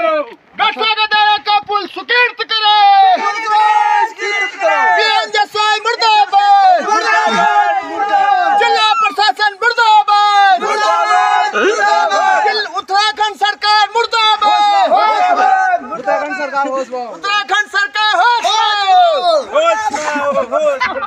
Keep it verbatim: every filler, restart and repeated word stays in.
गठा गदारा का पुल सुकीर्त करो, बीएनएसआई मुर्दाबाद, जिला प्रशासन मुर्दाबाद, उत्तराखंड सरकार मुर्दाबाद, उत्तराखंड सरकार होश, उत्तराखंड सरकार होश।